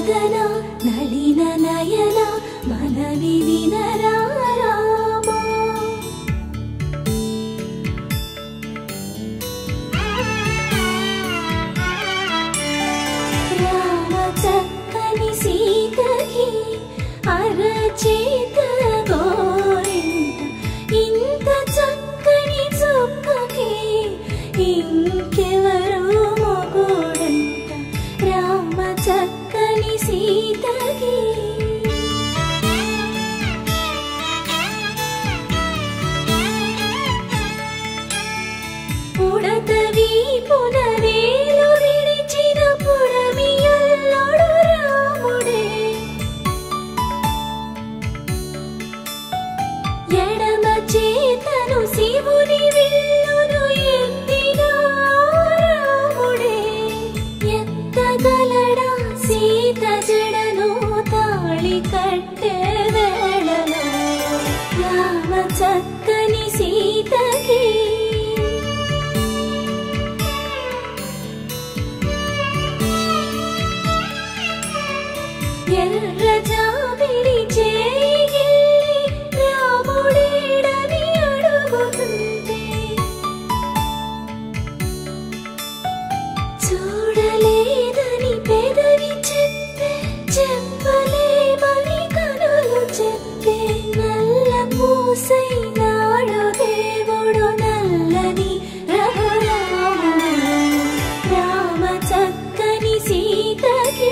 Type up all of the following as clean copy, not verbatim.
వదన నళిన నయన మనవి వినరా రామా రామ చక్కని సీతకి అరచేత గోరింట ఇంత చక్కని చుక్కకి ఇంకెవరు మొగుడంట రామ చక్కని సీతకి పుడత వీపున వేలు విడిచిన పుడమియల్లోడు రాముడే ఎడమ చేతను శివుని విల్లును ఎత్తిన రాముడే ఎత్తగలడా సీత జడను తాళి కట్టే వేళలో రామ చక్కని సీతకి ఎర్ర జాబిలి చేయి రాముడేడని అడుగుతుంటే చూడలేదని పెదవి చెప్పే చెప్పలేమని కనులు చెప్పే నల్ల పూసైనాడు దేవుడు నల్లని రఘురాముడు రామ చక్కని సీతకి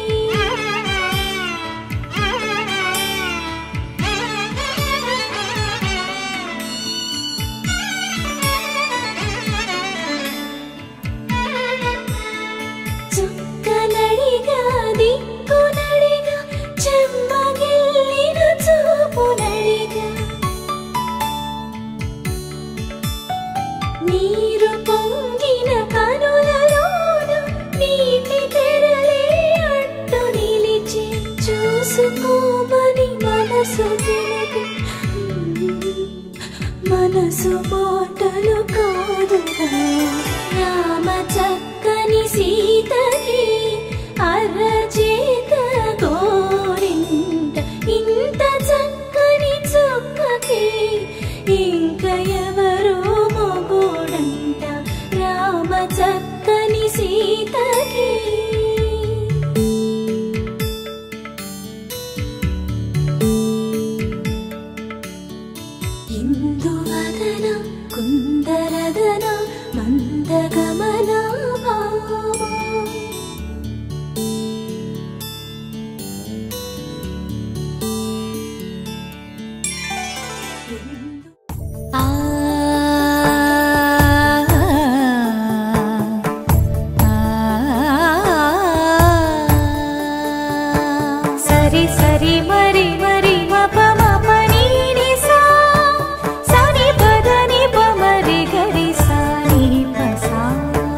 చుక్కనడిగా దిక్కునడిగా చెమ్మగిల్లిన చూపునడిగా నీరు పొంగిన కనులలోన నీటి తెరలే అడ్డు నిలిచి చూసుకోమని మనసు తెలుగు మనసు మాటలు కాదుగా రామ చక్కని సీతకి అరచేత గోరింట ఇంత చక్కని చుక్కకి ఇంక ఎవరు మొగుడంట రామ చక్కని సీతకి ఇందువదన కుందరదన మందగమన భామా సరి సరి మరి మరి మప మప నీ ని సా సని పద ని ప మరి గరి సా ని ప సా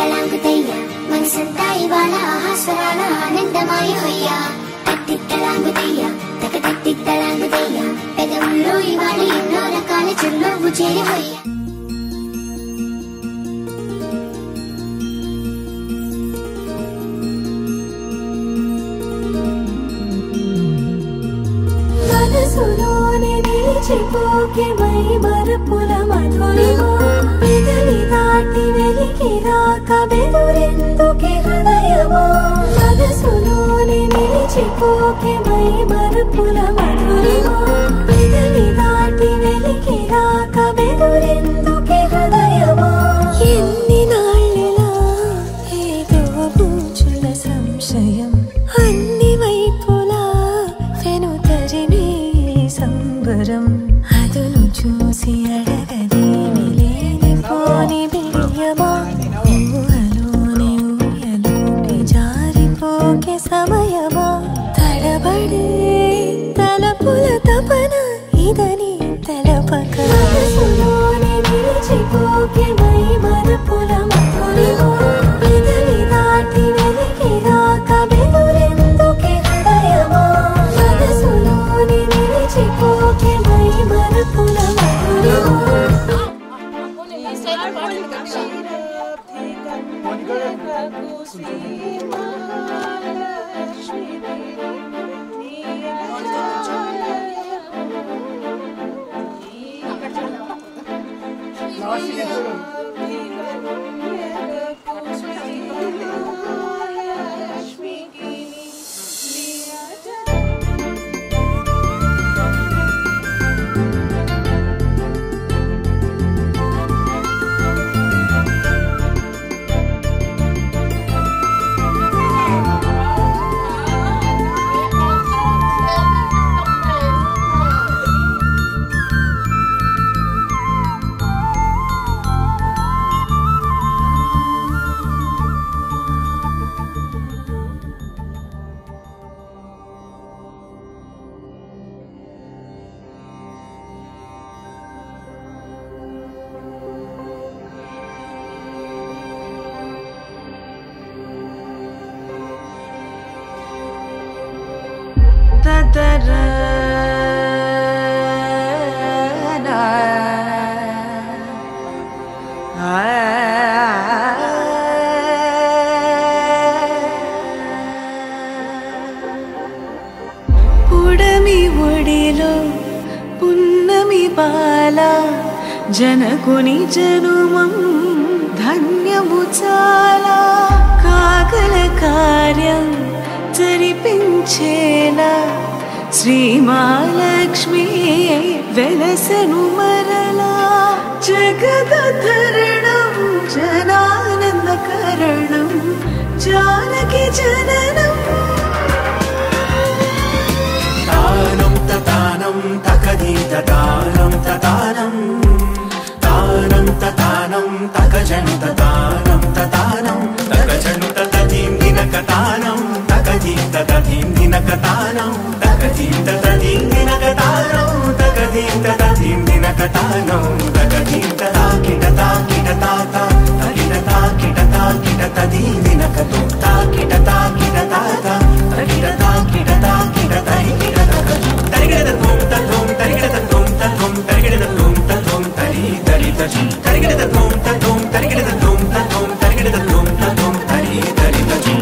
తట్టిత్తలాంగుతయ్యా మనసంతా ఇవాళ ఆహాస్వరాల ఆనందమాయమయ్యా తట్టిత్తలాంగుతయ్యా తక తట్టిత్తలాంగుతయ్యా పెదవుల్లో ఇవాళ ఎన్నో రకాల చిరునవ్వు చేరిపోయ్యా మనసులోనే నిలిచిపోకే మై మరుపుల మధురిమా పెదవి దాటి వెలికి రాక బెదురెందుకే హృదయమా మనసులోనే నిలిచిపోకే మై మరుపుల మధురిమా పెదవి దాటి వెలికి రాక బెదురెందుకే హృదయమా ఎన్ని నాళ్ళలా ఏదో పూచుల సంశయం అన్ని వైపులా వెనుతరినే సంబరం అదును చూసి అడగదేమి లేనిపోని బియ్యమా ఊహలోనే ఊయలోకి జారిపోకే సమయమా తడబడే తలపుల తపన ఇదని తలపక మనసులోనే నిలిచిపోకే మై మరుపుల మధురిమా పెదవి దాటి వెలికి రాక బెదురెందుకే హృదయమా మనసులోనే నిలిచిపోకే మై మరుపుల మధురిమా పుడమి ఒడిలో పున్నమి బాల జనకుని జనుమం ధన్యము చాలా కాగల కార్యం జరిపించేలా శ్రీమహాలక్ష్మి వెలసను మరలా జగదధరణం జనానందకరణం జానకి జననం తానం తతానం తకదీత తానం తతానం తానం తతానం తకజంత తానం తతానం తకజంత తదీం దినకతానం తకదీం తదీం దినకతానం తకదీం తదీం దినకతానం తకదీం తదీం దినకతానం తకదీం తదాకిట తాకిట తాత తకిట తాకిట తాకిట తదీ దినకతో తాకిట తాకిట తాత తకిట తాకిట తాకిట తైకిట తకజు తరిగిడ తోం తోం తరిగిడ తోం తోం తరిగిడ తోం తోం తరి తరి తజు తరిగిడ తోం తోం తరిగిడ తోం తోం తరిగిడ తోం తోం తరి తరి తజు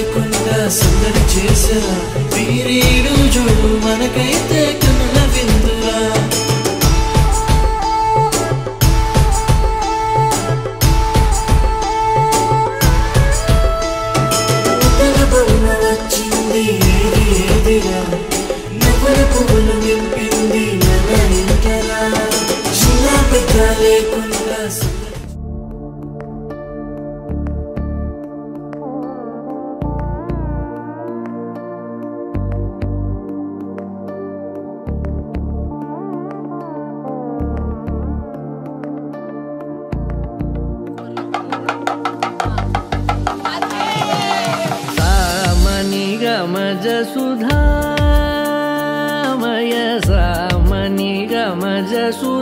లేకుండా సందడి చేసా వీరీడు చూడు మనకైతే కనుల విందురా వచ్చింది ఏది ఏదిరా నవ్వుల పువ్వులు నింపింది నన్న ఇంటరా చిన్న పెద్ద లేకుండా गमज सुधामय सामनि गमज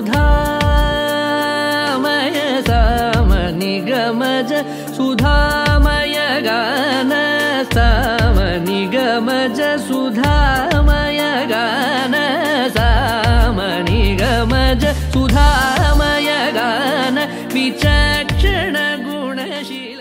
सुधामय सामनि गमज सुधामय गान सामनि गमज सुधामय गान सामनि गमज सुधामय गान विचक्षण गुणशील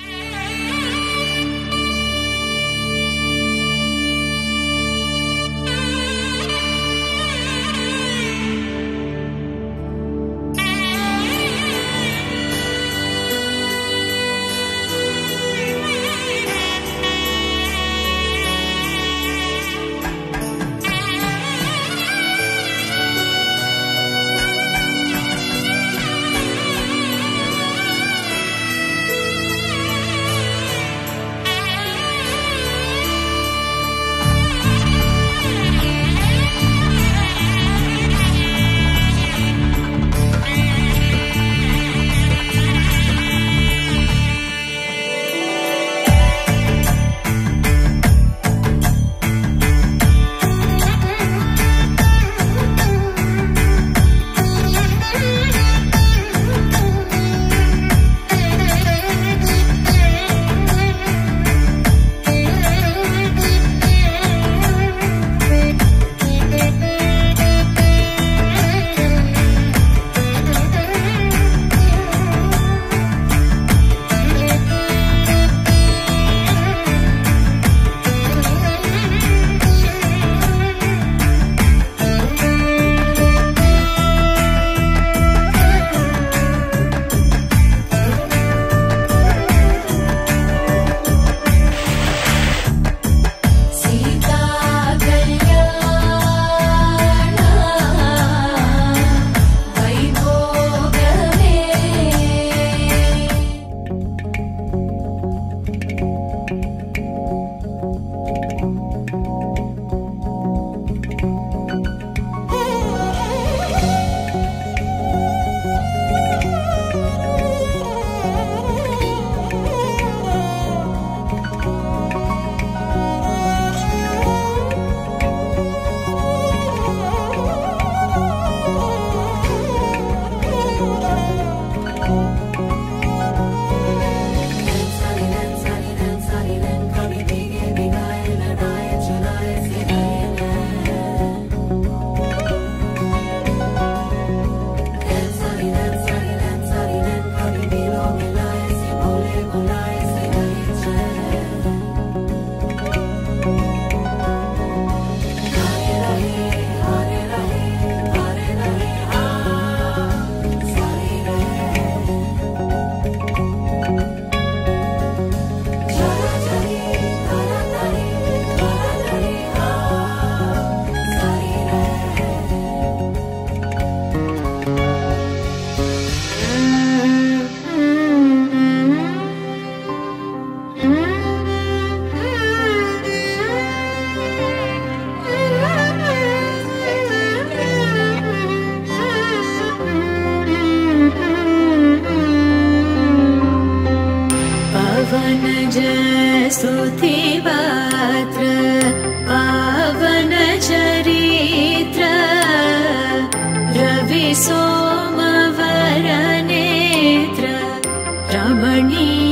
स्तुतिपात्र पावन चरित्र रवि सोमवर नेत्र रमणीय